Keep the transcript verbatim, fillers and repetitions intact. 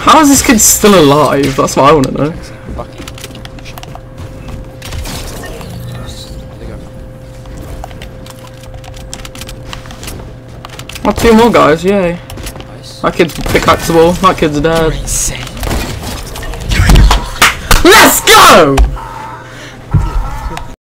How is this kid still alive? That's what I want to know. Oh, two more guys, yay. Nice. That kid's pickaxeable, that kid's dead. Let's go!